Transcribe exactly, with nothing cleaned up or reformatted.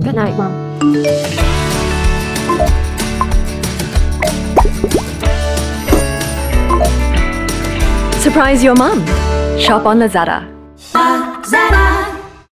Good night, Mom. Surprise your mom. Shop on Lazada. Lazada.